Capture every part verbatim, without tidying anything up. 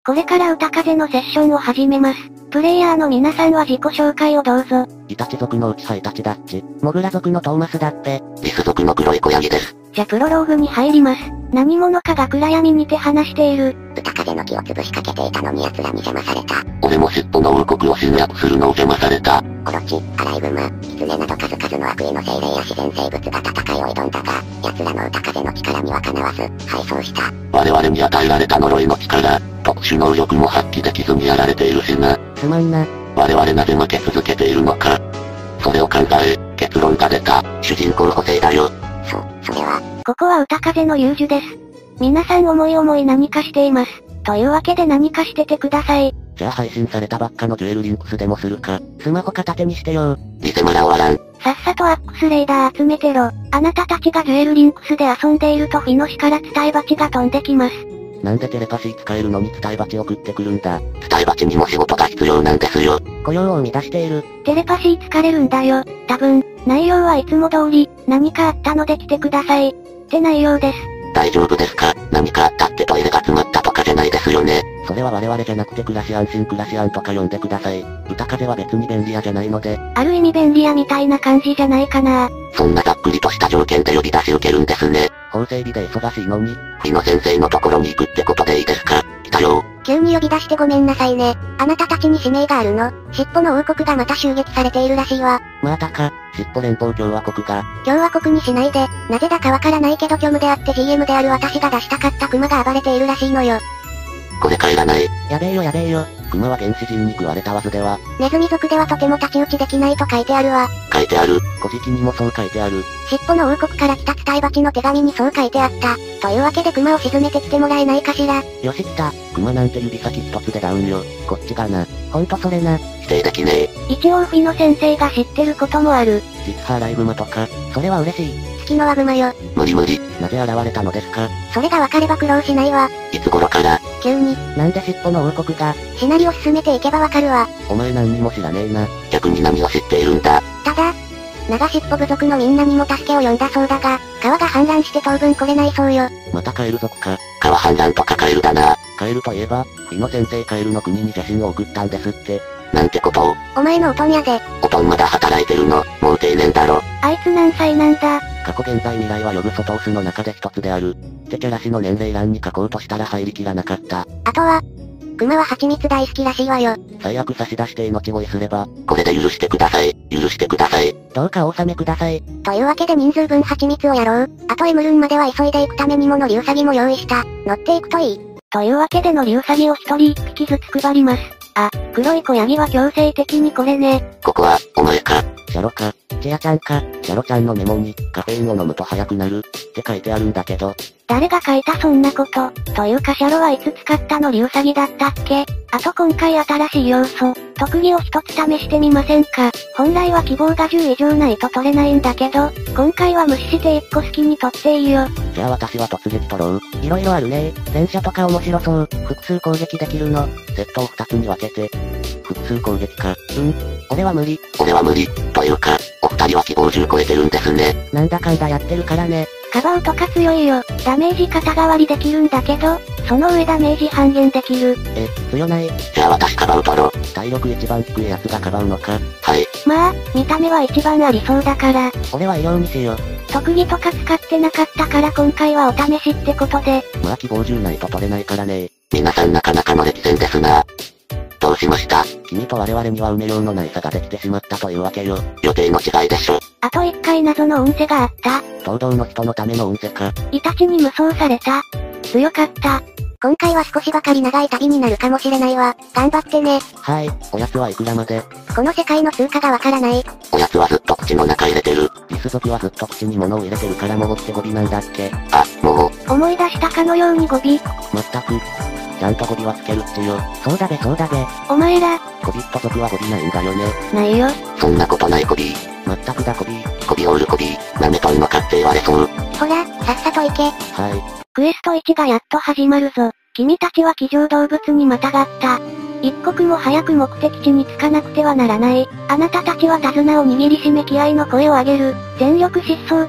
これから歌風のセッションを始めます。プレイヤーの皆さんは自己紹介をどうぞ。 イタチ族の内葉イタチだっち。モグラ族のトーマスだって。 リス族の黒い小ヤギです。 じゃプロローグに入ります。何者かが暗闇にて話している。 歌風の木を潰しかけていたのに奴らに邪魔された。 俺も尻尾の王国を侵略するのを邪魔された。 オロチ、アライグマ、キツネなど数々の悪意の精霊や自然生物が戦いを挑んだが、奴らの歌風の力にはかなわず、敗走した。 我々に与えられた呪いの力、特殊能力も発揮できずにやられているしな。 すまんな。 我々なぜ負け続けているのか。それを考え、結論が出た。主人公補正だよ。 そ、それは。 ここは歌風の遊女です。皆さん思い思い何かしています。というわけで何かしててください。 じゃあ配信されたばっかのデュエルリンクスでもするか。スマホ片手にしてよ。 リセマラ終わらん。 さっさとアックスレーダー集めてろ。あなたたちがデュエルリンクスで遊んでいるとフィノシから伝え鉢が飛んできます。 なんでテレパシー使えるのに伝え鉢送ってくるんだ。 伝え鉢にも仕事が必要なんですよ。 雇用を生み出している。 テレパシー疲れるんだよ。多分、内容はいつも通り、何かあったので来てください。って内容です。 大丈夫ですか？何かあったってトイレが詰まったとかじゃないですよね。 それは我々じゃなくて暮らし安心暮らし安とか呼んでください。歌風は別に便利屋じゃないので。 ある意味便利屋みたいな感じじゃないかな。 そんなざっくりとした条件で呼び出し受けるんですね。 法整備で忙しいのに。 フィノ先生のところに行くってことでいいですか？来たよ。 急に呼び出してごめんなさいね。あなたたちに使命があるの。尻尾の王国がまた襲撃されているらしいわ。 またか、尻尾連邦共和国が。 共和国にしないで、なぜだかわからないけど虚無であって ジーエム である私が出したかったクマが暴れているらしいのよ。 これ帰らない。 やべえよやべえよ。クマは原始人に食われたわずでは。 ネズミ族ではとても太刀打ちできないと書いてあるわ。 書いてある。 古事記にもそう書いてある。 尻尾の王国から来た伝え鉢の手紙にそう書いてあった。というわけでクマを沈めてきてもらえないかしら。 よし来た。クマなんて指先一つでダウンよ。こっちがな。ほんとそれな。 否定できねえ。 一応フィノ先生が知ってることもある。 実はライブマとか、それは嬉しい。 月のワグマよ。 無理無理。 なぜ現れたのですか？ それがわかれば苦労しないわ。 いつ頃から？ 急に。 なんで尻尾の王国が？ シナリオ進めていけばわかるわ。 お前何にも知らねえな。 逆に何を知っているんだ？ ただ、長尻尾部族のみんなにも助けを呼んだそうだが、川が氾濫して当分来れないそうよ。 またカエル族か。 川氾濫とかカエルだな。 カエルといえば、フィノ先生カエルの国に写真を送ったんですって。 なんてことを。 お前のおとんやで。 おとんまだ働いてるの？もう定年だろ。 あいつ何歳なんだ？ 過去現在未来は呼ぶソトースの中で一つである。ってキャラ氏の年齢欄に書こうとしたら入りきらなかった。 あとは、クマは蜂蜜大好きらしいわよ。 最悪差し出して命乞いすれば。 これで許してください。許してください。 どうかお納めください。 というわけで人数分蜂蜜をやろう。あとエムルンまでは急いでいくためにもノリウサギも用意した。乗っていくといい。 というわけでノリウサギを一人一匹ずつ配ります。あ、黒い小ヤギは強制的にこれね。 ここは、お前か。 シャロか、チアちゃんか、シャロちゃんのメモに、カフェインを飲むと早くなる、って書いてあるんだけど。 誰が書いたそんなこと。というかシャロはいつ使ったのリウサギだったっけ？あと今回新しい要素、特技を一つ試してみませんか？本来は希望がじゅう以上ないと取れないんだけど、今回は無視していっこ好きに取っていいよ。 じゃあ私は突撃取ろう。いろいろあるね。戦車とか面白そう。複数攻撃できるの。セットを二つに分けて。複数攻撃か。うん。俺は無理。 俺は無理。というか、お二人は希望じゅう超えてるんですね。 なんだかんだやってるからね。 カバウとか強いよ。ダメージ肩代わりできるんだけど、その上ダメージ半減できる。 え、強ない。 じゃあ私カバウ取ろう。 体力一番低いやつがカバうのか。 はい。 まあ、見た目は一番ありそうだから。 俺は医療にしよう。 特技とか使ってなかったから今回はお試しってことで。 まあ希望じゅうないと取れないからね。 皆さんなかなかの歴戦ですな。どうしました？ 君と我々には埋めようのない差ができてしまったというわけよ。 予定の違いでしょ。 あと一回謎の運勢があった。 東道の人のための運勢か。 イタチに無双された。強かった。 今回は少しばかり長い旅になるかもしれないわ。頑張ってね。 はい、おやつはいくらまで？ この世界の通貨がわからない。 おやつはずっと口の中入れてる。 リス族はずっと口に物を入れてるからもごって語尾なんだっけ。 あ、もう。 思い出したかのように語尾。 まったく。ちゃんと語尾はつけるっちよ。そうだべそうだべ。 お前ら。 コビット族は語尾ないんだよね。 ないよ。 そんなことないコビー。 まったくだコビー。 コビオールコビー。舐めとんのかって言われそう。 ほら、さっさと行け。 はい。 クエストいちがやっと始まるぞ。君たちは騎乗動物にまたがった。一刻も早く目的地に着かなくてはならない。あなたたちは手綱を握りしめ気合の声を上げる。全力疾走だ。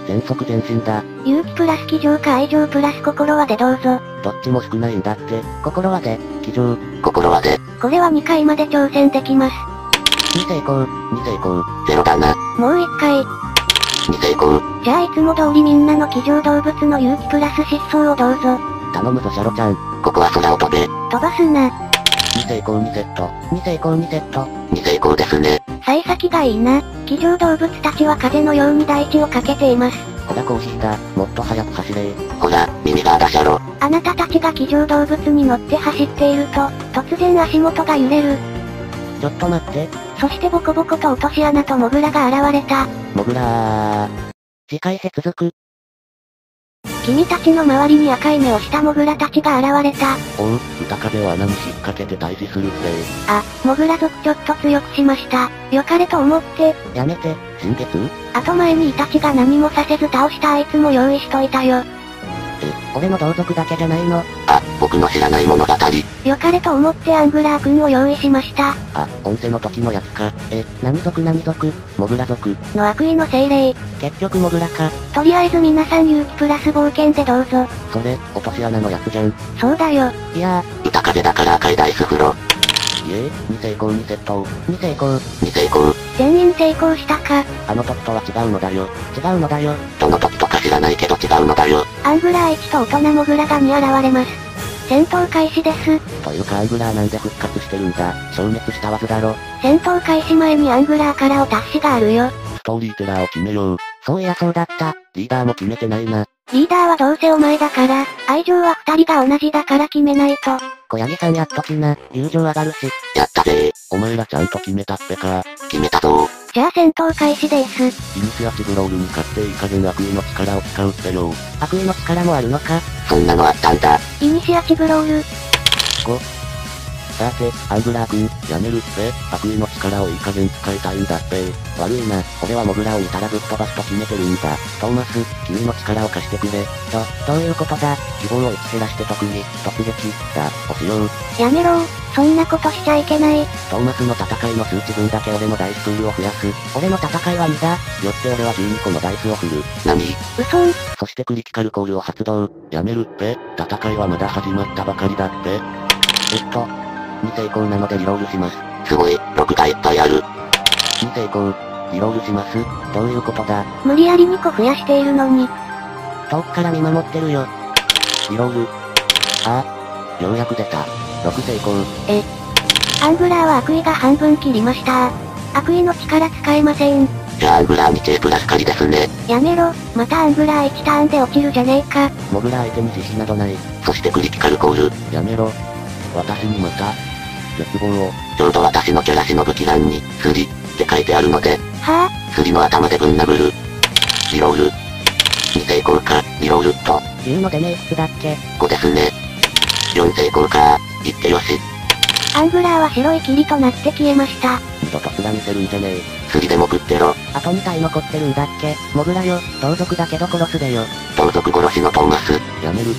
全速前進だ。 勇気プラス気丈か愛情プラス心はでどうぞ。 どっちも少ないんだって。心はで、気丈。 心はで。 これはにかいまで挑戦できます。 に成功、に成功。 ゼロだな。 もういっかい。 に成功。 じゃあいつも通りみんなの気丈動物の勇気プラス疾走をどうぞ。 頼むぞシャロちゃん。 ここは空を飛べ。 飛ばすな。 に成功にセット。に成功にセット。 に成功ですね。 幸先がいいな。気丈動物たちは風のように大地をかけています。 ほらコーヒーだ。もっと早く走れ。 ほら、耳があだしゃろ。 あなたたちが気丈動物に乗って走っていると、突然足元が揺れる。 ちょっと待って。 そしてボコボコと落とし穴とモグラが現れた。 モグラー。次回へ続く。 君たちの周りに赤い目をしたモグラたちが現れた。 おう、歌風を穴に引っ掛けて退治するぜ。 あ、モグラ族ちょっと強くしました。良かれと思って。 やめて、新月あと前にイタチが何もさせず倒したあいつも用意しといたよ。 え、俺の同族だけじゃないの？ あ、僕の知らない物語。 良かれと思ってアングラー君を用意しました。 あ、音声の時のやつか。え、何族何族？モグラ族。 の悪意の精霊。 結局モグラか。 とりあえず皆さん勇気プラス冒険でどうぞ。 それ、落とし穴のやつじゃん。 そうだよ。 いやー。歌風だから赤いダイス風呂。 いえ、に成功にセット。に成功。 に成功。 全員成功したか。 あの時とは違うのだよ。違うのだよ。 どの時とか知らないけど違うのだよ。 アングラーいちと大人モグラがに現れます。戦闘開始です。 というかアングラーなんで復活してるんだ。消滅したはずだろ。 戦闘開始前にアングラーからお達しがあるよ。 ストーリーテラーを決めよう。そういやそうだった。リーダーも決めてないな。 リーダーはどうせお前だから、愛情は二人が同じだから決めないと。 小ヤギさんやっときな。友情上がるし。 やったぜー。お前らちゃんと決めたってか。 決めたぞー。 じゃあ戦闘開始です。 イニシアチブロールに勝っていい加減悪意の力を使うってよ。 悪意の力もあるのか？ そんなのあったんだ。 イニシアチブロール。 ご。さて、アングラー君、やめるって、悪意の力をいい加減使いたいんだって。悪いな、俺はモグラを見たらぶっ飛ばすと決めてるんだ。トーマス、君の力を貸してくれ。 ど、どういうことだ？ 希望をいち減らして特に、突撃、だ、をしよう。 やめろー、そんなことしちゃいけない。 トーマスの戦いの数値分だけ俺のダイスプールを増やす。俺の戦いはにだ。よって俺はじゅうにこのダイスを振る。 何？ 嘘ん。 そしてクリティカルコールを発動。やめるって、戦いはまだ始まったばかりだって。えっと、に成功なのでリロールします。 すごい、ろくがいっぱいある。 に成功。リロールします。どういうことだ？ 無理やりにこ増やしているのに。 遠くから見守ってるよ。リロール。ああ、ようやく出た。ろく成功。 え。アングラーは悪意が半分切りました。悪意の力使えません。 じゃあアングラーにチェプラス仮ですね。 やめろ、またアングラーいちターンで落ちるじゃねえか。 モグラ相手に自信などない。 そしてクリティカルコール。 やめろ。私にまた、絶望を。 ちょうど私のキャラシの武器欄に、スリ、って書いてあるので。 はぁ、 あ、スリの頭でぶん殴る。リロール。に成功か、リロールっと。 じゅうのデメイスだっけ？ ごですね。よん成功か、いってよし。 アングラーは白い霧となって消えました。 二度と面見せるんじゃねえ。 スリでも食ってろ。 あとに体残ってるんだっけ？モグラよ、同族だけど殺すでよ。 同族殺しのトーマス。 やめるって、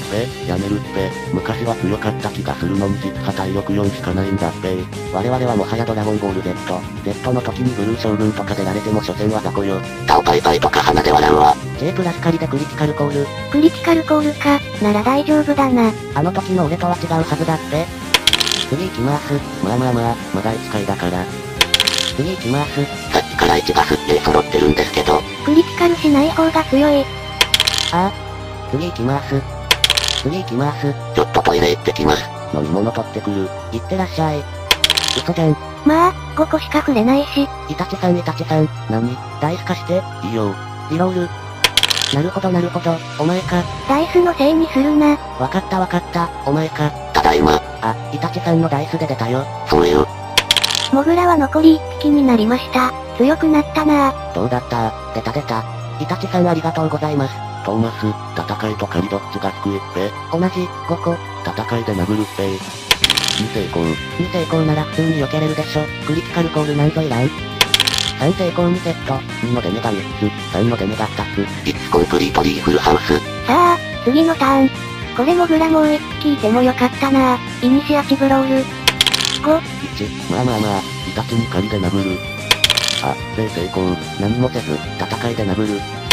やめるって、昔は強かった気がするのに実は体力よんしかないんだって。我々はもはやドラゴンボール Z。Z の時にブルー将軍とか出られても所詮は雑魚よ。 タオパイパイとか鼻で笑うわ。 J プラス仮でクリティカルコール。クリティカルコールか、なら大丈夫だな。 あの時の俺とは違うはずだって。次行きます。まあまあまあ、まだいっかいだから。次行きます。 さっきからいちがすっげー揃ってるんですけど。 クリティカルしない方が強い。 ああ。次行きます。次行きます。 ちょっとトイレ行ってきます。 飲み物取ってくる。行ってらっしゃい。嘘じゃん。 まあ、ごこしか触れないし。 イタチさんイタチさん、何？ダイス貸して。 いいよ。 リロール。なるほどなるほど、お前か。 ダイスのせいにするな。 わかったわかった、お前か。 ただいま。 あ、イタチさんのダイスで出たよ。 そういう。 モグラは残りいっぴきになりました。強くなったなぁ。 どうだった出た出た。イタチさんありがとうございます。トーマス、戦いと狩りどっちが低いって。 同じ、ごこ。 戦いで殴るって。に成功。 に成功なら普通に避けれるでしょ。クリティカルコールなんぞいらん。さん成功にセット。 にのデメがみっつ、さんのデメがふたつ。 イッツコンプリートリーフルハウス。 さあ、次のターン。これモグラもういっぴきいてもよかったなぁ。イニシアチブロール。ご。 いち、まあまあまあ、イタチに狩りで殴る。あ、ぜ成功。何もせず、戦いで殴る。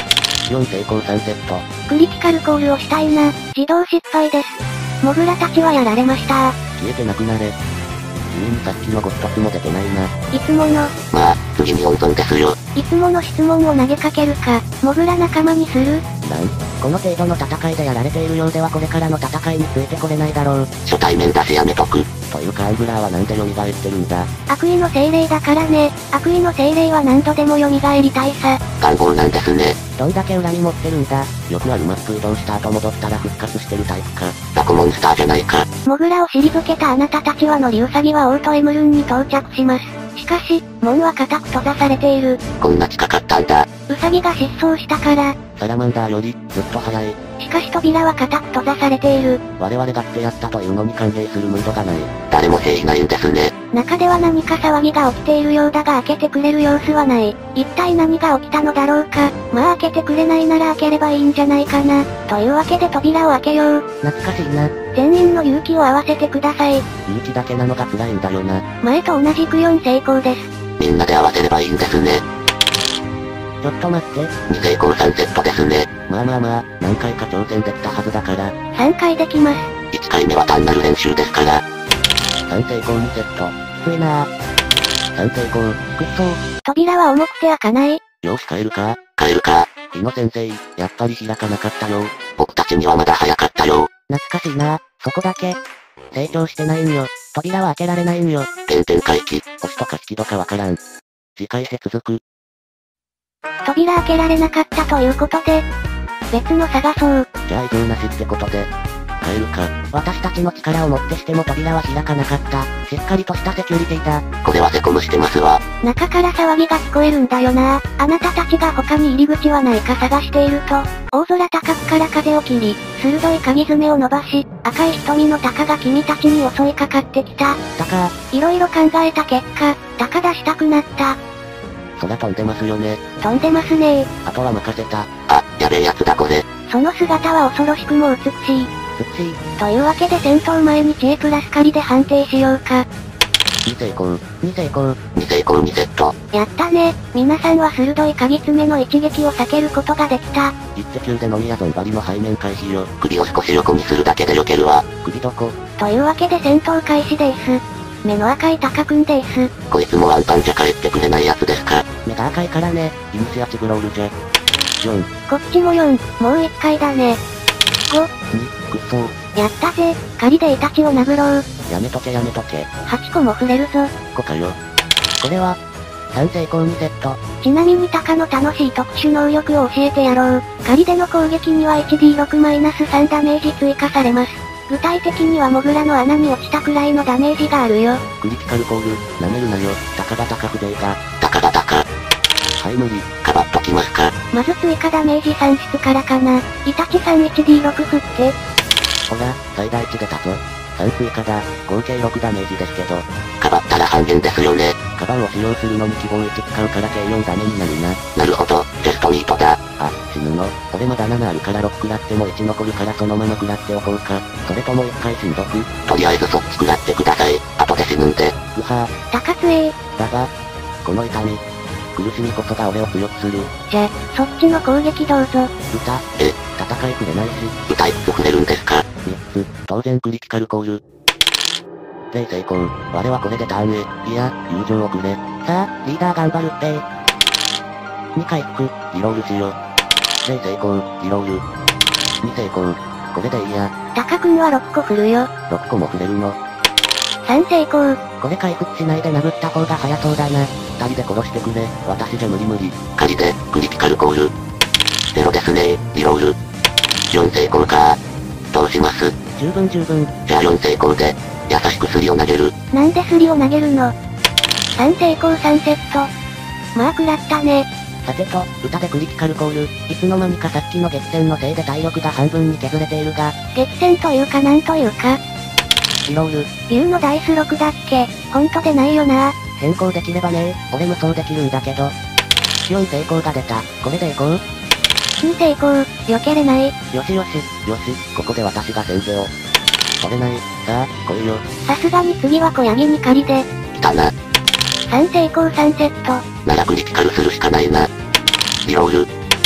よん成功さんセット。 クリティカルコールをしたいな。自動失敗です。モグラたちはやられました。 消えてなくなれ。君にさっきのご一つも出てないな。 いつもの。 まあ、次に温存ですよ。 いつもの質問を投げかけるか、モグラ仲間にする？ なんこの程度の戦いでやられているようではこれからの戦いについてこれないだろう。 初対面だしやめとく。 というかアングラーはなんで蘇ってるんだ。 悪意の精霊だからね。悪意の精霊は何度でも蘇りたいさ。 願望なんですね。 どんだけ恨み持ってるんだ。よくあるマップ移動した後戻ったら復活してるタイプか。 ザコモンスターじゃないか。 モグラを退けたあなたたちは乗りウサギはオートエムルンに到着します。しかし、門は固く閉ざされている。 こんな近かったんだ。 ウサギが失踪したから。 サラマンダーより、ずっと早い。 しかし扉は固く閉ざされている。 我々が来てやったというのに歓迎するムードがない。 誰も兵いないんですね。 中では何か騒ぎが起きているようだが開けてくれる様子はない。一体何が起きたのだろうか。まあ開けてくれないなら開ければいいんじゃないかな。というわけで扉を開けよう。 懐かしいな。 全員の勇気を合わせてください。 勇気だけなのが辛いんだよな。 前と同じくよん成功です。 みんなで合わせればいいんですね。 ちょっと待って。 に成功さんセットですね。 まあまあまあ、何回か挑戦できたはずだから。 さんかいできます。 いっかいめは単なる練習ですから。 さん成功にセット。 きついなぁ。 さん成功。 くっそー。扉は重くて開かない。 よし帰るか。 帰るか。 日野先生、やっぱり開かなかったよ。 僕たちにはまだ早かったよ。 懐かしいな。そこだけ。成長してないんよ。扉は開けられないんよ。 原点回帰。 押しとか引き戸かわからん。次回へ続く。 扉開けられなかったということで、別の探そう。 じゃあ異常なしってことで、帰るか。 私たちの力をもってしても扉は開かなかった。しっかりとしたセキュリティだ。 これはセコムしてますわ。 中から騒ぎが聞こえるんだよな。あなたたちが他に入り口はないか探していると、大空高くから風を切り、鋭い鍵爪を伸ばし、赤い瞳の鷹が君たちに襲いかかってきた。鷹。いろいろ考えた結果、鷹出したくなった。 空飛んでますよね。 飛んでますねあとは任せた。 あ、やべえやつだこれ。 その姿は恐ろしくも美しい。 美しい。 というわけで戦闘前に知恵プラス仮で判定しようか。 に成功。 に成功。 に成功にセット。 やったね。皆さんは鋭い鍵爪の一撃を避けることができた。 一手級でのみやゾンバリの背面回避よ。 首を少し横にするだけで避けるわ。 首どこ？ というわけで戦闘開始です。目の赤いタカくんです。 こいつもワンパンじゃ帰ってくれないやつですか。 目が赤いからね。 イニシアチブロールじゃ。よん。 こっちもよん。もういっかいだね。ご。 に。くっそー。 やったぜ。仮でイタチを殴ろう。 やめとけやめとけ。 はちこも触れるぞ。 こかよ。 これは、さん成功にセット。ちなみにタカの楽しい特殊能力を教えてやろう。仮での攻撃には エイチディーろくマイナスさん ダメージ追加されます。具体的にはモグラの穴に落ちたくらいのダメージがあるよ。 クリティカルコール、舐めるなよ。タカが高くデータ。 タカが高。 はい無理。 かばっときますか。 まず追加ダメージ算出からかな。イタチさん エイチディーろく 振って。 ほら、最大値出たぞ。さん追加だ。合計ろくダメージですけど。 かばったら半減ですよね。 カバンを使用するのに希望いち使うから計よんダメになるな。 なるほど、テストミートだ。 あ、死ぬの。俺まだななあるからろく食らってもいち残るからそのまま食らっておこうか。それともいっかいしんどく。 とりあえずそっち食らってください。後で死ぬんで。 うはぁ。高つえー。 だが、この痛み。苦しみこそが俺を強くする。 じゃ、そっちの攻撃どうぞ。 歌。 え、 戦いくれないし。 歌いつつ触れるんですか。 みっつ、当然クリティカルコール。ゼイ成功。我はこれでターンへ。いや、友情をくれ。 さあ、リーダー頑張るってに回復。 リロールしよ。ゼイ成功、リロール。に成功。これでいいや。 タカくんはろっこ振るよ。 ろっこも振れるの。 さん成功。これ回復しないで殴った方が早そうだな。 二人で殺してくれ。私じゃ無理無理。 仮で、クリティカルコール。ゼロですね、リロール。よん成功か。どうします？ 十分十分。 じゃあよん成功で、優しくスリを投げる。 なんでスリを投げるの？さん成功さんセット。まあ食らったね。さてと、歌でクリティカルコール。いつの間にかさっきの激戦のせいで体力が半分に削れているが。激戦というかなんというか。リロール。竜のダイスろくだっけ？ほんとでないよな。変更できればね。俺無双できるんだけど。よん成功が出た。これでいこう。きゅう成功。避けれない。よしよし。 よし、ここで私が先手を。取れない。さあ、来いよ。 さすがに次は小ヤギに仮で。 来たな。 さん成功さんセット。 ならクリティカルするしかないな。リロール。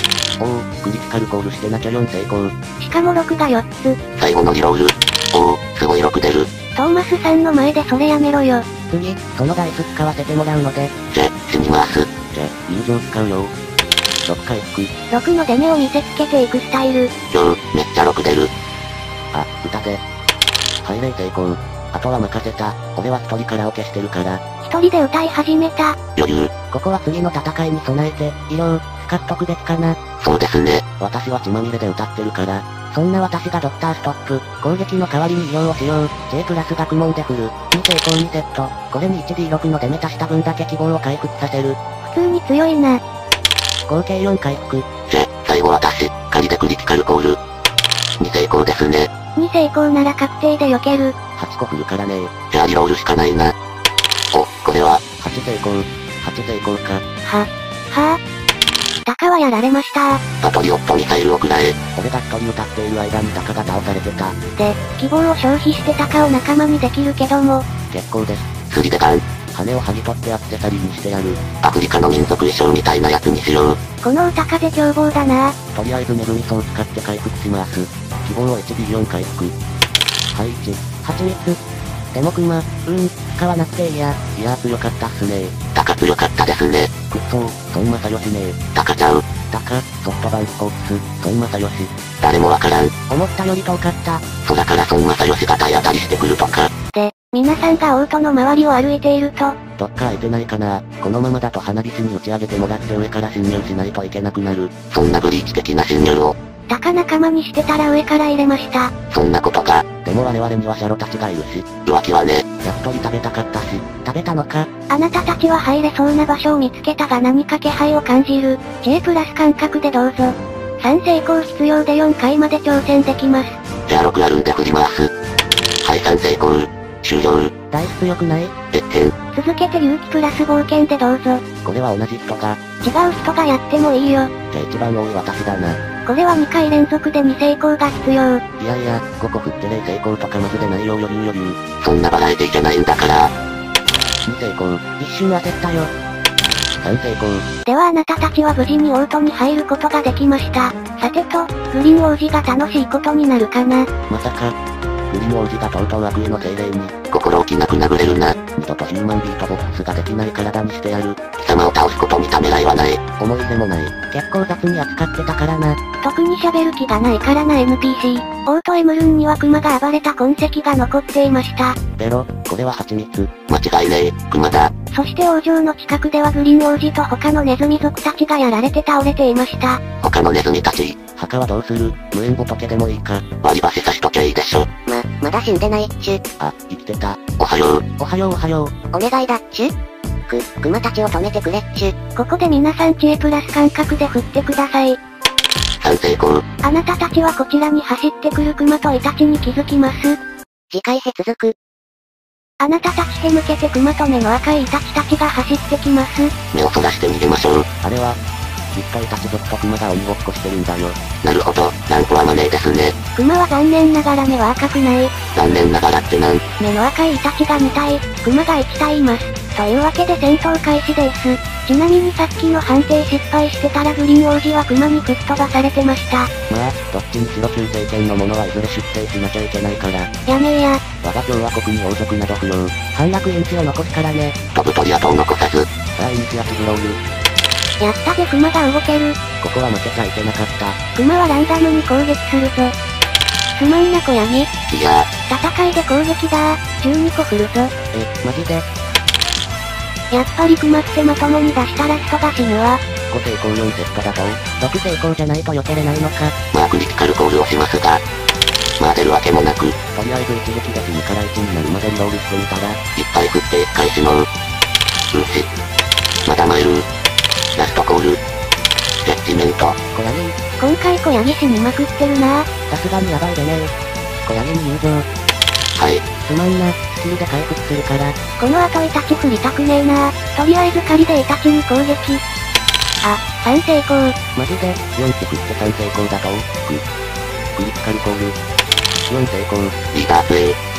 おお、クリティカルコールしてなきゃよん成功。 しかもろくがよっつ。 最後のリロール。おお、すごいろく出る。 トーマスさんの前でそれやめろよ。 次、そのダイス使わせてもらうので。 じゃ、死にます。 じゃ、友情使うよ。ろっかい引く。 ろくの出目を見せつけていくスタイル。 よう、めっちゃろく出る。 あ、歌で。ハイレイ成功。あとは任せた。俺は一人カラオケしてるから。 一人で歌い始めた。 余裕。 ここは次の戦いに備えて、医療、使っとくべきかな。 そうですね。 私は血まみれで歌ってるから。 そんな私がドクターストップ、攻撃の代わりに医療を使用、J プラス学問で振る、に成功にセット、これに いちディーろく の出目足した分だけ希望を回復させる。 普通に強いな。 合計よん回復。 じゃ、最後私、仮でクリティカルコール。に成功ですね。 に成功なら確定で避ける。 はちこ振るからね。 じゃあリロールしかないな。お、これは、 はち成功。はち成功か。 は、はぁ、タカはやられましたパトリオットミサイルを食らえ。 俺が一人歌っている間にタカが倒されてた。 で、希望を消費してタカを仲間にできるけども。 結構です。 スリでガン。 羽を剥ぎ取ってアクセサリーにしてやる。 アフリカの民族衣装みたいなやつにしよう。 この歌風凶暴だな。 とりあえずネズミソを使って回復します。希望を エイチディーよん 回復。はい、いち。 蜂蜜。でもクマ、うん、使わなくていいや。 いやー強かったっすねー。 タカ強かったですね。 くっそー、孫正義ねー。 タカちゃう。 タカ、ソフトバンクホークス、孫正義。 誰もわからん。 思ったより遠かった。 空から孫正義が体当たりしてくるとか。 で、皆さんがオートの周りを歩いていると、 どっか空いてないかな。このままだと花火師に打ち上げてもらって上から侵入しないといけなくなる。 そんなブリーチ的な侵入を。 タカ仲間にしてたら上から入れました。 そんなことが。 でも我々にはシャロたちがいるし。 浮気はね。 焼き鳥食べたかったし。 食べたのか。 あなたたちは入れそうな場所を見つけたが何か気配を感じる。J プラス感覚でどうぞ。さん成功必要でよん回まで挑戦できます。 じゃあろくあるんで振り回す。はい、さん成功。終了。 ダイス強くない？ えっへん。 続けて勇気プラス冒険でどうぞ。 これは同じ人が。 違う人がやってもいいよ。 じゃあ一番多い私だな。 これはに回連続でに成功が必要。 いやいや、ごこ振ってれい成功とかマジでないよ余裕余裕。 そんなバラエティじゃないんだから。 に成功。 一瞬焦ったよ。 さん成功。 ではあなたたちは無事にオートに入ることができました。さてと、グリーン王子が楽しいことになるかな。 まさか、グリーン王子がとうとう悪意の精霊に。 心置きなく殴れるな。 二度とヒューマンビートボックスができない体にしてやる。 貴様を倒すことにためらいはない。 思い出もない。 結構雑に扱ってたからな。 特に喋る気がないからな エヌピーシー。オートエムルンにはクマが暴れた痕跡が残っていました。 ベロ、これは蜂蜜。 間違いねえ、クマだ。 そして王城の近くではグリーン王子と他のネズミ族たちがやられて倒れていました。 他のネズミたち。 墓はどうする？無縁仏でもいいか。 割り箸刺しときゃいいでしょ。 ま、まだ死んでないっちゅ。 あ、生きてた。 おはよう。 おはようおはよう。 お願いだっちゅ。く、クマたちを止めてくれっちゅ。 ここで皆さん J プラス感覚で振ってください。 さん成功。 あなたたちはこちらに走ってくるクマとイタチに気づきます。 次回へ続く。 あなたたちへ向けてクマと目の赤いイタチたちが走ってきます。 目をそらして逃げましょう。 あれは、きっとイタチ族とクマが鬼ごっこしてるんだよ。 なるほど、ランクはマネーですね。 クマは残念ながら目は赤くない。 残念ながらってなん？ 目の赤いイタチがに体、クマがいち体います。というわけで戦闘開始です。ちなみにさっきの判定失敗してたらグリーン王子はクマに吹っ飛ばされてました。 まあ、どっちにしろ旧政権の者はいずれ出兵しなきゃいけないから。 やめや。 我が共和国に王族など不要。 反落インチを残すからね。 飛ぶ鳥跡を残さず。 さあイニシアチブロール。 やったぜクマが動ける。 ここは負けちゃいけなかった。 クマはランダムに攻撃するぞ。すまんな小ヤギ。 いや戦いで攻撃だー。じゅうにこ振るぞ。 え、マジで？ やっぱりクマってまともに出したら人が死ぬわ。 ご成功よんセットだと。 ろく成功じゃないと避けれないのか。 まあクリティカルコールをしますが。まあ出るわけもなく。 とりあえず一撃で死ぬからいちになるまでリロールしてみたら。 いっぱい振っていっかい死のう。うんし。まだ参る。ラストコール。ジャッジメント。 小ヤギ。 今回小ヤギ死にまくってるなー。 さすがにヤバいでねー。小ヤギに入場。 はい。 すまんな、スキルで回復するから。 この後イタチ振りたくねえなー。とりあえず仮でイタチに攻撃。あ、さん成功。 マジで？ よんって振ってさん成功だと。く。クリティカルコール。よん成功。 リーダープレイ。 は。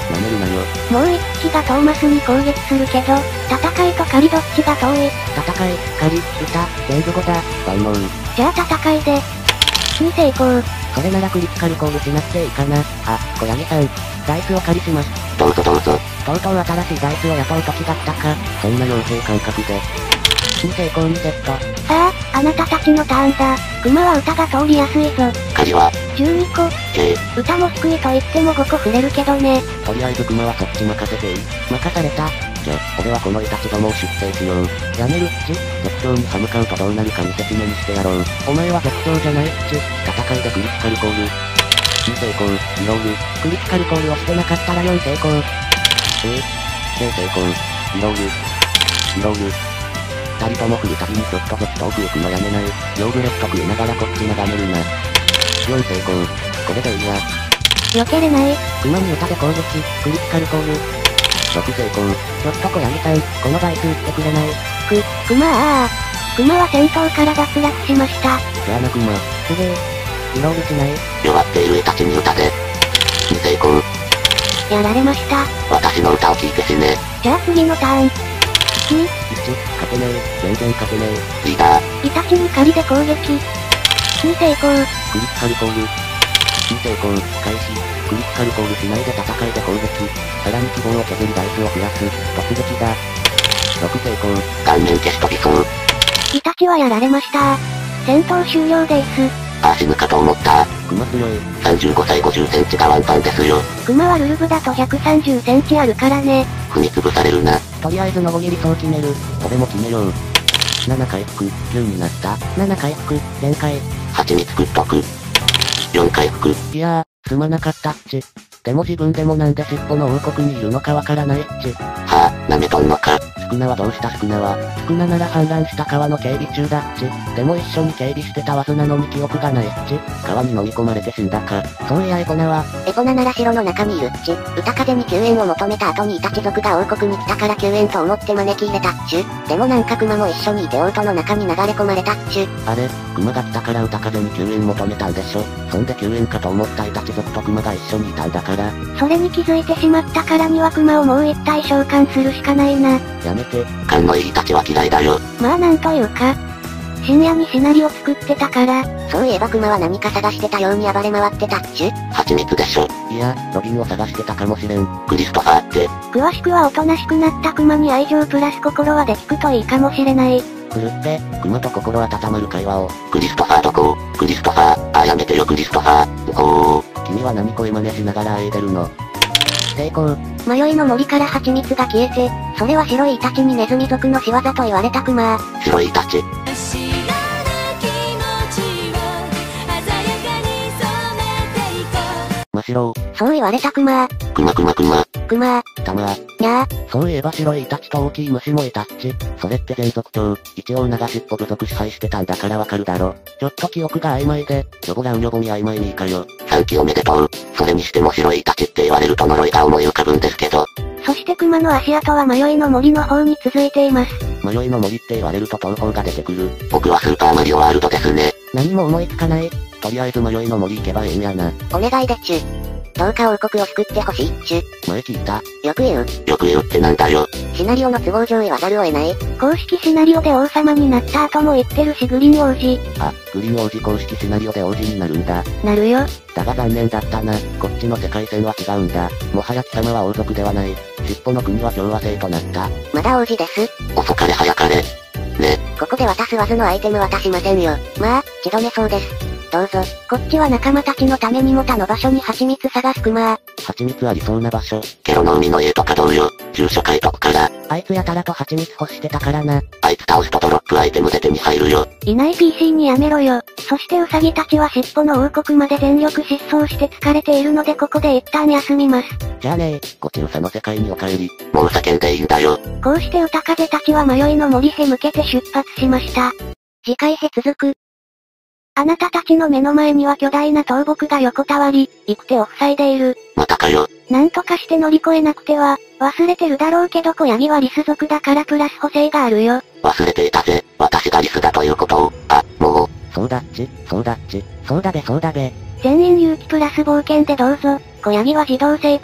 舐めるなよ。 もう一匹がトーマスに攻撃するけど、戦いと狩りどっちが遠い？ 戦い、狩り、歌、全部語だ。 万能。 じゃあ戦いで。に成功。 それならクリティカルコールしなくていいかな。あ、小柳さん。ダイスお借りします。 どうぞどうぞ。 とうとう新しいダイスを雇う時だったか。 そんな妖精感覚で。 に成功にセット。 さあ、あなたたちのターンだ。熊は歌が通りやすいぞ。 狩りは、 じゅうにこ。 計。 歌も低いと言ってもごこ触れるけどね。 とりあえず熊はそっち任せていい？ 任された。 じゃ、俺はこのイタチどもを出兵しよう。 やめるっち？ 絶頂に歯向かうとどうなるか見せしめにしてやろう。 お前は絶頂じゃないっち。 戦いでクリティカルコール。に成功、リロール。 クリティカルコールをしてなかったらよん成功。 えー、成功。リロール。リロール。二人とも振るたびにちょっとずつ遠く行くのやめない。ヨーグレット食いながらこっち眺めるな。よん成功。これでいいわ。 避けれない。 熊に歌で攻撃、クリティカルコール。 ろく成功。 ちょっと小柳さん、このダイス打ってくれない？ く、熊ああ。熊は戦闘から脱落しました。 じゃあな熊。 すげえ。リロールしない？ 弱っているイタチに歌で。に成功。 やられました。 私の歌を聴いて死ね。 じゃあ次のターン。に、 いち、勝てねえ。全然勝てねえ。 リーダー。 イタチに狩りで攻撃。に成功。 クリティカルコール。に成功。開始。クリティカルコールしないで戦いで攻撃。さらに希望を削りダイスを増やす。突撃だ。ろく成功。 顔面消し飛びそう。 イタチはやられました。戦闘終了です。 ああ死ぬかと思った。 熊強い。 さんじゅうごさいごじゅっセンチがワンパンですよ。 熊はルルブだとひゃくさんじゅっセンチあるからね。 踏み潰されるな。 とりあえずノコギリそう決める。 俺も決めよう。なな回復、きゅうになった。 なな回復、全開。 蜂蜜食っとく。よん回復。 いやー、すまなかったっち。でも自分でもなんで尻尾の王国にいるのかわからないっち。 はぁ、舐めとんのか。 スクナはどうしたスクナは。 スクナなら氾濫した川の警備中だっち。でも一緒に警備してたはずなのに記憶がないっち。 川に飲み込まれて死んだか。 そういやエコナは、 エコナなら城の中にいるっち。歌風に救援を求めた後にイタチ族が王国に来たから救援と思って招き入れたっちゅ。でもなんか熊も一緒にいて王都の中に流れ込まれたっちゅ。 あれ、熊が来たから歌風に救援求めたんでしょ。そんで救援かと思ったイタチ族と熊が一緒にいたんだから。 それに気づいてしまったからには熊をもう一体召喚するしかないな。 やめて。 勘のいいイタチは嫌いだよ。 まあなんというか。深夜にシナリオ作ってたから。 そういえば熊は何か探してたように暴れ回ってたっちゅ。 蜂蜜でしょ。 いや、ロビンを探してたかもしれん。 クリストファーって。 詳しくはおとなしくなった熊に愛情プラス心はで聞くといいかもしれない。 ふるって、熊と心温まる会話を。 クリストファーどこ？クリストファー、あーやめてよクリストファー。おー。 君は何声真似しながらあえいでるの？ 成功。 迷いの森から蜂蜜が消えて、それは白いイタチにネズミ族の仕業と言われたクマ。 白いイタチ。 真白そう言われたクマ。 クマクマクマ。 クマ。 たまにゃー。そういえば白いイタチと大きい虫もいたっち。それって全族長。一応流しっぽ部族支配してたんだからわかるだろ。ちょっと記憶が曖昧で、ヨボランヨボに曖昧にいいかよ。 さんきおめでとう。それにしても白いイタチって言われると呪いが思い浮かぶんですけど。 そしてクマの足跡は迷いの森の方に続いています。 迷いの森って言われると東方が出てくる。 僕はスーパーマリオワールドですね。 何も思いつかない。 とりあえず迷いの森行けばええんやな。 お願いでちゅ。どうか王国を救ってほしいっちゅ。 前聞いた。 よく言う。 よく言うってなんだよ。 シナリオの都合上言わざるを得ない。 公式シナリオで王様になった後も言ってるしグリーン王子。 あ、グリーン王子公式シナリオで王子になるんだ。 なるよ。 だが残念だったな。こっちの世界線は違うんだ。もはや貴様は王族ではない。尻尾の国は共和制となった。 まだ王子です。 遅かれ早かれ。ね。 ここで渡すわずのアイテム渡しませんよ。まあ、血止めそうです。どうぞ。 こっちは仲間たちのためにも他の場所に蜂蜜探すクマ。 蜂蜜ありそうな場所。 ケロの海の家とか同様、住所書いとくから。 あいつやたらと蜂蜜欲してたからな。 あいつ倒すとドロップアイテムで手に入るよ。 いない ピーシー にやめろよ。そしてウサギたちは尻尾の王国まで全力疾走して疲れているのでここで一旦休みます。 じゃあねー。 ごちうさの世界にお帰り。 もう叫んでいいんだよ。 こうして歌風たちは迷いの森へ向けて出発しました。次回へ続く。あなたたちの目の前には巨大な倒木が横たわり、行く手を塞いでいる。 またかよ。 なんとかして乗り越えなくては、忘れてるだろうけど小ヤギはリス族だからプラス補正があるよ。 忘れていたぜ。私がリスだということを。あ、もう。 そうだっち、そうだっち。 そうだべそうだべ。 全員勇気プラス冒険でどうぞ。小ヤギは自動成功。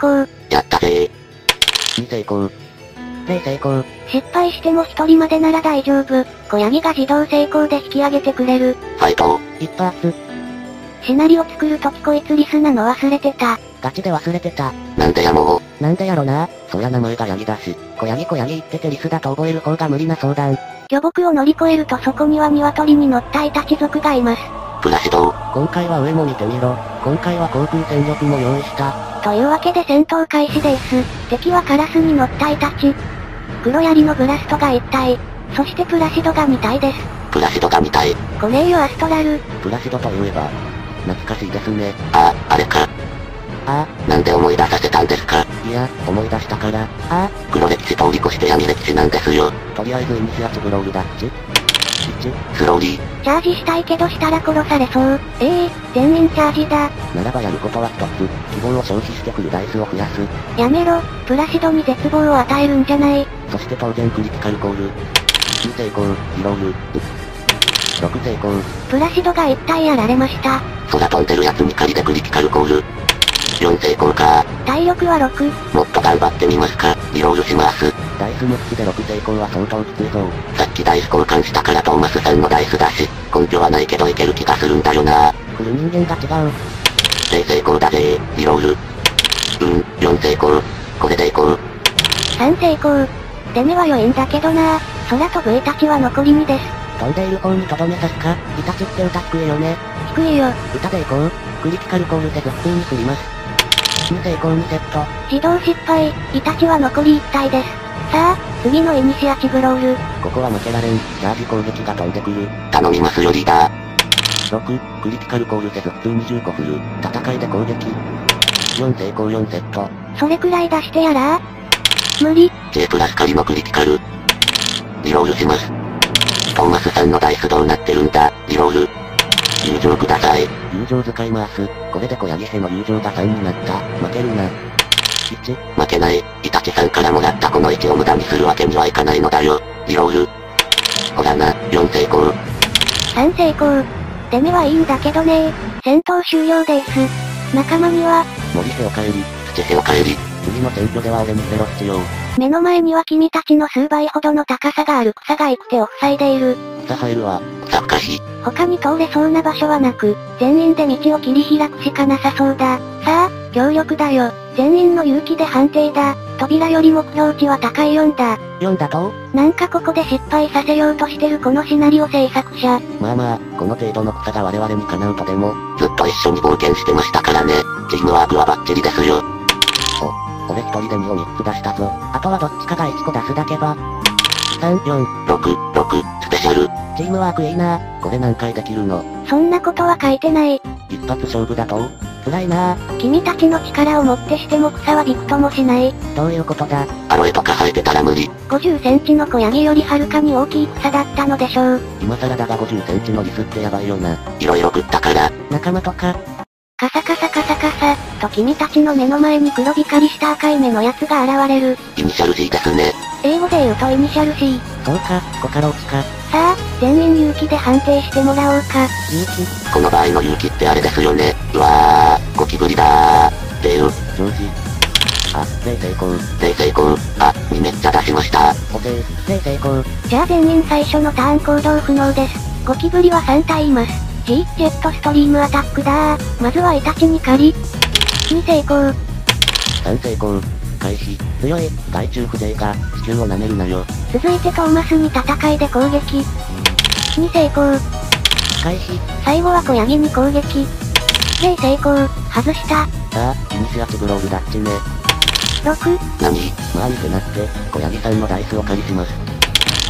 やったぜに成功。 ゼロ成功。 失敗しても一人までなら大丈夫。小ヤギが自動成功で引き上げてくれる。 ファイト。 一発。 シナリオ作るときこいつリスなの忘れてた。 ガチで忘れてた。 なんでやもう。 なんでやろな。 そりゃ名前がヤギだし。 小ヤギ小ヤギ言っててリスだと覚える方が無理な相談。 巨木を乗り越えるとそこには鶏に乗ったイタチ族がいます。 プラシド。 今回は上も見てみろ。今回は航空戦力も用意した。 というわけで戦闘開始です。敵はカラスに乗ったイタチ。黒槍のブラストがいち体。そしてプラシドがに体です。 プラシドがに体。 コネイユアストラル。 プラシドといえば、懐かしいですね。 ああ、あれか。 ああ。なんで思い出させたんですか。 いや、思い出したから。 ああ。 黒歴史通り越して闇歴史なんですよ。 とりあえずイニシアチブロールダッチ。いち。 スローリー。 チャージしたいけどしたら殺されそう。ええー、全員チャージだ。 ならばやることは一つ、希望を消費してくるダイスを増やす。 やめろ、プラシドに絶望を与えるんじゃない。 そして当然クリティカルコール。に成功、リロール。ろく成功。 プラシドがいち体やられました。 空飛んでるやつに仮でクリティカルコール。よん成功か。 体力はろく。 もっと頑張ってみますか。リロールします。 ダイスむっつでろく成功は相当きついぞ。 さっきダイス交換したからトーマスさんのダイスだし、根拠はないけどいける気がするんだよな。 来る人間が違う。 ゼロ成功だぜリロール。うん、よん成功。これでいこう。 さん成功。攻めは良いんだけどな。空飛ぶイタチは残りにです。 飛んでいる方にとどめ刺すか。イタチって歌低いよね。 低いよ。 歌でいこう。クリティカルコールせず普通に振ります。に成功にセット。 自動失敗。イタチは残りいち体です。さあ、次のイニシアチブロール。 ここは負けられん。チャージ攻撃が飛んでくる。 頼みますよリーダー。 ろく、クリティカルコールせず普通にじゅうご振る。戦いで攻撃。よん成功よんセット。 それくらい出してやら無理。 J プラス仮のクリティカル。リロールします。トーマスさんのダイスどうなってるんだ。リロール。友情ください。 友情使います。これで小ヤギヘの友情がさんになった。負けるな。いち。 負けない。イタチさんからもらったこのいちを無駄にするわけにはいかないのだよ。リロール。ほらな、よん成功。 さん成功。攻めはいいんだけどね。戦闘終了です。仲間には、 森へお帰り。 土へお帰り。 次の選挙では俺にゼロ必要。 目の前には君たちの数倍ほどの高さがある草が幾手を塞いでいる。 草生えるわ。 草深し。 他に通れそうな場所はなく、全員で道を切り開くしかなさそうだ。さあ、協力だよ。全員の勇気で判定だ。扉より目標値は高いよんだ。 よんだとなんかここで失敗させようとしてるこのシナリオ制作者。 まあまあ、この程度の草が我々にかなうとでも。 ずっと一緒に冒険してましたからね。チームワークはバッチリですよ。 お、俺一人でにをみっつ出したぞ。 あとはどっちかがいっこ出すだけば。さん、よん、 ろく、ろく、スペシャル。 チームワークいいな。 これ何回できるの？ そんなことは書いてない。 一発勝負だと？ 辛いな。 君たちの力をもってしても草はびくともしない。 どういうことだ？ アロエとか生えてたら無理。 ごじゅっセンチの小ヤギよりはるかに大きい草だったのでしょう。 今更だがごじゅっセンチのリスってやばいよな。 いろいろ食ったから。 仲間とか。 カサカサカサカサ、と君たちの目の前に黒光りした赤い目のやつが現れる。 イニシャル G ですね。 英語で言うとイニシャル C。 そうか、コカロチか。 さあ、全員勇気で判定してもらおうか。 勇気。 この場合の勇気ってあれですよね。うわー、ゴキブリだー。ていう。 ジョージ。あ、ゼロ成功。 ゼロ成功。あ、にめっちゃ出しました。 オセー。 ゼロ成功。 じゃあ全員最初のターン行動不能です。ゴキブリはさん体います。G、ジェットストリームアタックだー。まずはイタチに狩り。に成功。 さん成功。開始。 強い。 害虫風情が、地球を舐めるなよ。 続いてトーマスに戦いで攻撃。に成功。 開始。 最後は小ヤギに攻撃。ゼロ成功。外した。 さあ、イニシアチブロールダッチね。 ろく。 何？ まあ見てなって、小ヤギさんのダイスを借りします。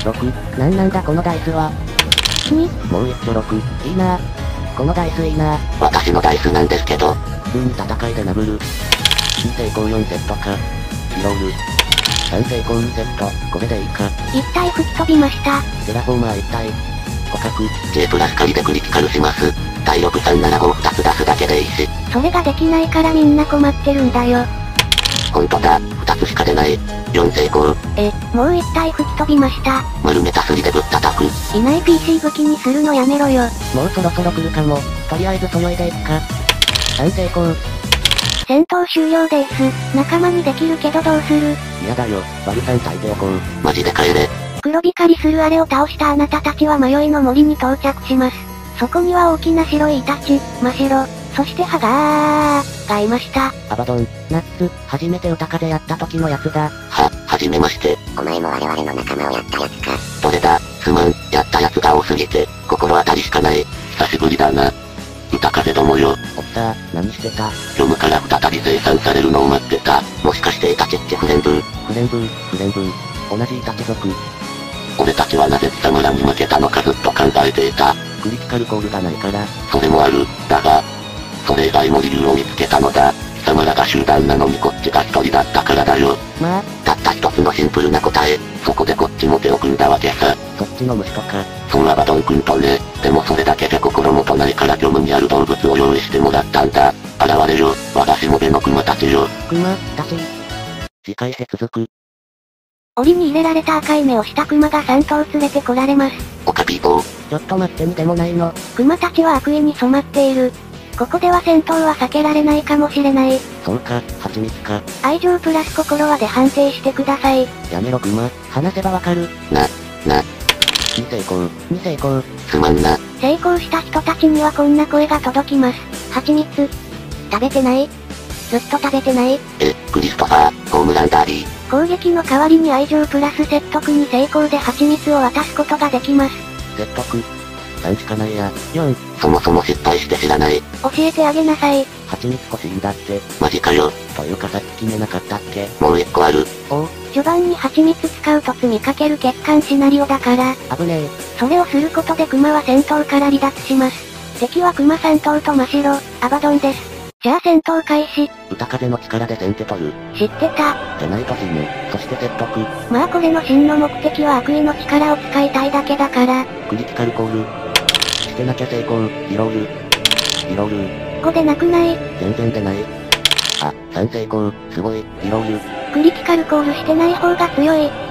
ろく。 なんなんだこのダイスは。 に。 もう一丁ろく。 いいな。このダイスいいな。 私のダイスなんですけど。 普通に戦いでナブル。に成功よんセットか。リロール。さん成功にセット。これでいいか。 いち体吹き飛びました。 テラフォーマーいち体。捕獲。 J プラス仮でクリティカルします。体力さんななごふたつ出すだけでいいし。 それができないからみんな困ってるんだよ。 ほんとだ、ふたつしか出ない。よん成功。 え、もういち体吹き飛びました。 丸めたすりでぶったたく。 いない ピーシー 武器にするのやめろよ。 もうそろそろ来るかも。とりあえずそよいでいくか。さん成功。 戦闘終了です。仲間にできるけどどうする？ 嫌だよ、バルさん焚いておこう。 マジで帰れ。 黒光りするあれを倒したあなたたちは迷いの森に到着します。そこには大きな白いイタチ、真白、そしてハガーがいました。 アバドン、 ナッツ、初めて歌風やった時のやつだ。 は、はじめまして。 お前も我々の仲間をやったやつか。 どれだ、すまん、やったやつが多すぎて、心当たりしかない。久しぶりだな。歌風どもよ。 おっさー、何してた？ 虚無から再び生産されるのを待ってた。もしかしてイタチってフレンブー？ フレンブー、フレンブー。同じイタチ族。 俺たちはなぜ貴様らに負けたのかずっと考えていた。 クリティカルコールがないから。 それもある、だが、それ以外も理由を見つけたのだ。貴様らが集団なのにこっちが一人だったからだよ。 まあ、 たった一つのシンプルな答え。そこでこっちも手を組んだわけさ。 そっちの虫とか。 そうアバドン君とね。でもそれだけじゃ心もとないから虚無にある動物を用意してもらったんだ。現れよ、我がしもべのクマたちよ。 クマ、たち。 次回へ続く。 檻に入れられた赤い目をしたクマがさん頭連れてこられます。 オカピーボー。 ちょっと待ってにでもないの。 クマたちは悪意に染まっている。ここでは戦闘は避けられないかもしれない。 そうか、蜂蜜か。 愛情プラス心はで判定してください。 やめろクマ。 話せばわかる。 な、な。 に成功。 に成功。 すまんな。 成功した人たちにはこんな声が届きます。蜂蜜。食べてない？ずっと食べてない？ え、クリストファー、ホームランダーリー。 攻撃の代わりに愛情プラス説得に成功で蜂蜜を渡すことができます。 説得。さんしかないや。 よん。 そもそも失敗して知らない。 教えてあげなさい。 蜂蜜欲しいんだって。 マジかよ。 というかさっき決めなかったっけ？ もう一個ある。 おう。 序盤に蜂蜜使うと積みかける欠陥シナリオだから。 危ねえ。 それをすることでクマは戦闘から離脱します。敵はクマさん頭と真白、アバドンです。じゃあ戦闘開始。 歌風の力で先手取る。 知ってた。 じゃないと死ぬ。そして説得。 まあこれの真の目的は悪意の力を使いたいだけだから。 クリティカルコール。してなきゃ成功。リロール。リロール。 ここでなくない？ 全然出ない。あ、さん成功。すごい。リロール。 クリティカルコールしてない方が強い。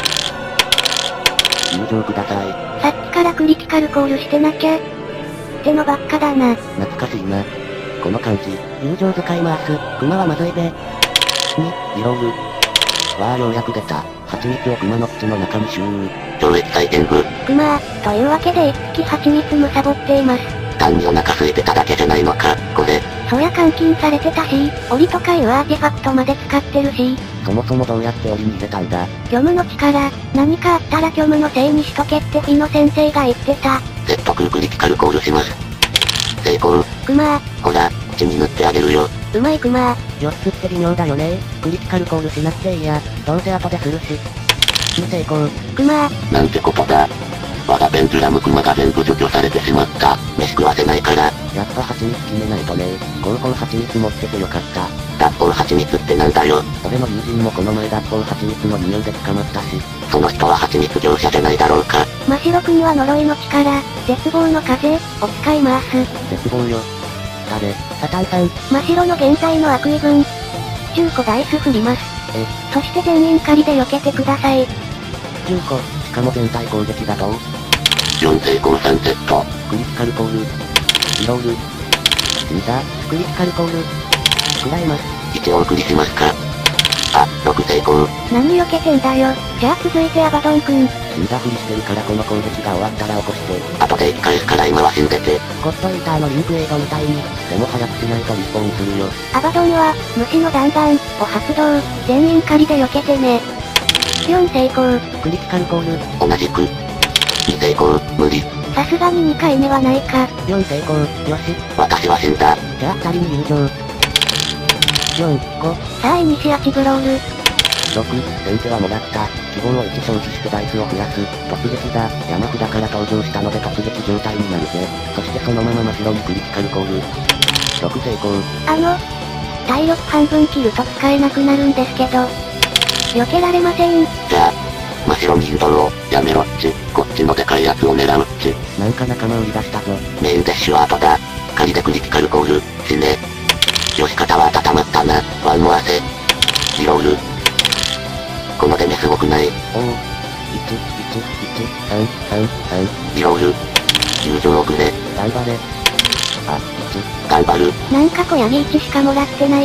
友情ください。 さっきからクリティカルコールしてなきゃ。ってのばっかだな。 懐かしいな。この感じ。 友情使います。クマはまずいべ。に、 リロール。わあようやく出た。蜂蜜をクマの口の中にシュー。 超液体天狗。 クマー、というわけで一匹蜂蜜むさぼっています。 単にお腹空いてただけじゃないのか、これ。 そりゃ監禁されてたし、檻とかいうアーティファクトまで使ってるし。 そもそもどうやって檻に入れたんだ？ 虚無の力、何かあったら虚無のせいにしとけってフィの先生が言ってた。 説得クリティカルコールします。成功。 クマー。 ほら、口に塗ってあげるよ。 うまいクマー。 よっつって微妙だよね。クリティカルコールしなくていいや。どうせ後でするし。に成功。 クマー。 なんてことだ。我がペンデュラムクマが全部除去されてしまった。飯食わせないから。 やっぱ蜂蜜決めないとね。合法蜂蜜持っててよかった。 脱法蜂蜜ってなんだよ。 俺の友人もこの前脱法蜂蜜の匂いで捕まったし。 その人は蜂蜜業者じゃないだろうか。 真白くんは呪いの力、絶望の風、を使います。 絶望よ。誰？ サタンさん。 真白の現在の悪意分。じゅうこダイス振ります。 え。 そして全員狩りで避けてください。 じゅうこ、しかも全体攻撃だと。 よん成功さんセット。 クリティカルコール。リロール。死んだ。 クリティカルコール。食らいます。 一応お送りしますか。あ、ろく成功。 何避けてんだよ。じゃあ続いてアバドンくん。 死んだふりしてるからこの攻撃が終わったら起こして。 後で生き返すから今は死んでて。 ゴッドイーターのリンクエイドみたいに。 でも早くしないとリスポーンするよ。 アバドンは、虫の弾丸を発動。全員狩りで避けてね。よん成功。 クリティカルコール。 同じく。に成功、無理。 さすがににかいめはないか。 よん成功、よし。 私は死んだ。 じゃあふたりに友情。よん、ご。 さあイニシアチブロール。 ろく、先手はもらった。希望をいち消費してダイスを増やす。突撃だ。山札から登場したので突撃状態になるぜ。そしてそのまま真白にクリティカルコール。ろく成功。 あの、体力半分切ると使えなくなるんですけど。避けられません。 じゃあ、真っ白に誘導を、やめろっち。こっちのでかいやつを狙うっち。 なんか仲間を売り出したぞ。 メインデッシュは後だ。仮でクリティカルコール、死ね。よし肩は温まったな。ワンも汗。リロール。この出目すごくない？ おお。いち、いち、いち、さん、さん、さん。 リロール。友情をくれ。 頑張れ。あ、いち。 頑張る。 なんか小ヤギいちしかもらってないな。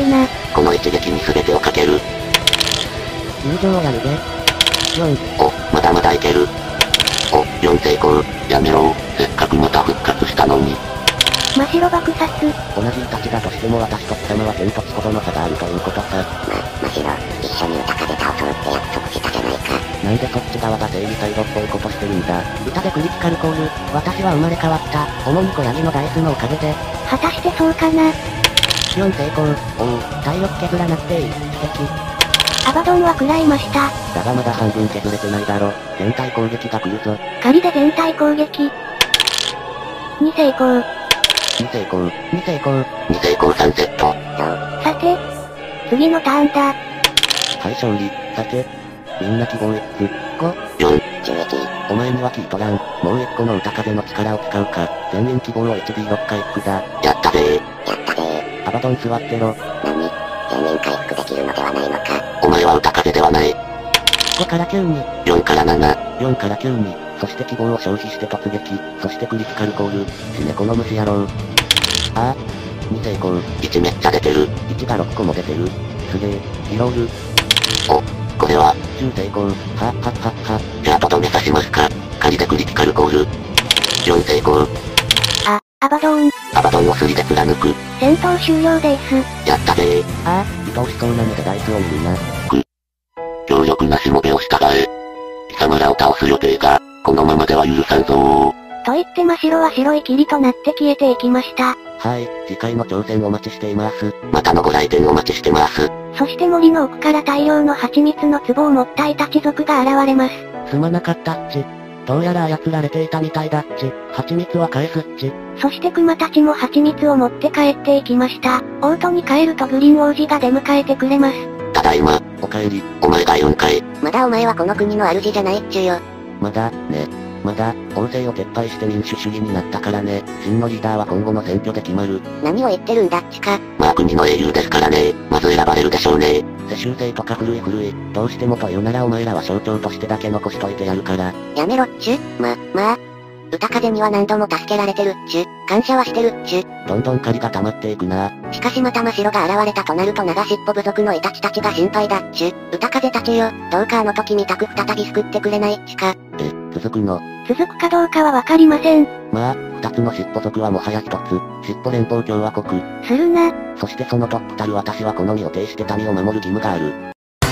この一撃に全てをかける。 友情をやるぜ。よん。 お、まだまだいける。お、よん成功。やめろ。せっかくまた復活したのに。 真白爆殺。 同じイタチだとしても私と貴様は天と地ほどの差があるということさ。 ま、真白、一緒に歌風倒そうって約束したじゃないか。 なんでそっち側が正義サイドっぽいことしてるんだ。 歌でクリティカルコール、私は生まれ変わった。主に小ヤギのダイスのおかげで。 果たしてそうかな。 よん成功。おお、体力削らなくていい。奇跡。 アバドンは食らいました。 だがまだ半分削れてないだろ。全体攻撃が来るぞ。 仮で全体攻撃。に成功。 に成功。 に成功。 に成功さんセット。 さて、次のターンだ。 はい勝利。さて、みんな希望 X。 ご。 よん。 収益。 お前には聞いとらん。もう一個の歌風の力を使うか。全員希望を エイチディーろく 回復だ。 やったぜやったぜアバドン座ってろ。 何全員回復できるのではないのか。 お前は歌風ではない。 ごからきゅうに。 よんからなな。 よんからきゅうに。そして希望を消費して突撃。そしてクリティカルコール。死ねこの虫野郎。ああ。に成功。 いちめっちゃ出てる。 いちがろっこも出てる。すげえ。リロール。 お、これは、 じゅう成功。はっはっはっは。 じゃあとどめ刺しますか。仮でクリティカルコール。よん成功。 あ、アバドーン。 アバドンをすりで貫く。 戦闘終了です。 やったぜああ、愛おしそうな目でダイスを見るな。 強力なしもべを従え。貴様らを倒す予定が、このままでは許さんぞー。 と言って真白は白い霧となって消えていきました。 はい、次回の挑戦お待ちしています。 またのご来店お待ちしてます。 そして森の奥から大量の蜂蜜の壺を持ったイタチ族が現れます。 すまなかったっち。どうやら操られていたみたいだっち。蜂蜜は返すっち。 そしてクマたちも蜂蜜を持って帰っていきました。オートに帰るとグリーン王子が出迎えてくれます。 ただいま、 おかえり。 お前がよんかい。 まだお前はこの国の主じゃないっちゅうよ。 まだ、ね。まだ、王政を撤廃して民主主義になったからね。真のリーダーは今後の選挙で決まる。 何を言ってるんだっちか。 まあ国の英雄ですからね。まず選ばれるでしょうね。 世襲制とか古い古い。どうしてもというならお前らは象徴としてだけ残しといてやるから。 やめろっちゅ。ま、まあ。歌風には何度も助けられてるっちゅ。感謝はしてるっちゅ。 どんどん借りが溜まっていくな。 しかしまた真白が現れたとなると長尻尾部族のイタチたちが心配だっちゅ。歌風たちよ、どうかあの時みたく再び救ってくれないっちか。 え、続くの。 続くかどうかはわかりません。 まあ、二つの尻尾族はもはや一つ。尻尾連邦共和国。 するな。 そしてそのトップたる私はこの身を挺して民を守る義務がある。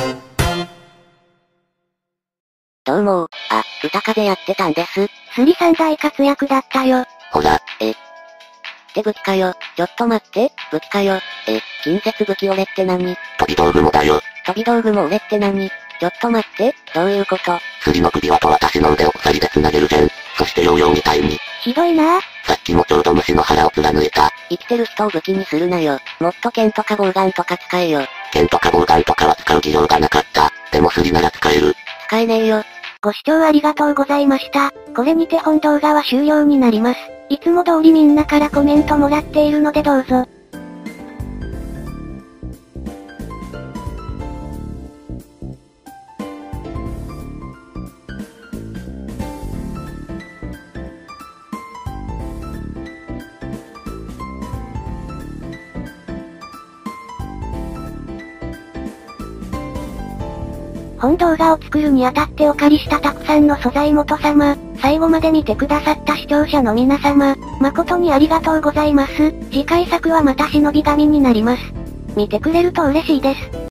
どうも、あ、歌風やってたんです。 スリさん大活躍だったよ。 ほら、 え。って武器かよ。ちょっと待って、武器かよ。え、近接武器俺って何？ 飛び道具もだよ。 飛び道具も俺って何？ちょっと待って、どういうこと？ スリの首輪と私の腕を鎖で繋げるじゃん。そしてヨーヨーみたいに。 ひどいなぁ。 さっきもちょうど虫の腹を貫いた。 生きてる人を武器にするなよ。もっと剣とかボウガンとか使えよ。 剣とかボウガンとかは使う技量がなかった。でもスリなら使える。 使えねえよ。 ご視聴ありがとうございました。これにて本動画は終了になります。いつも通りみんなからコメントもらっているのでどうぞ。本動画を作るにあたってお借りしたたくさんの素材元様、最後まで見てくださった視聴者の皆様、誠にありがとうございます。次回作はまた忍び神になります。見てくれると嬉しいです。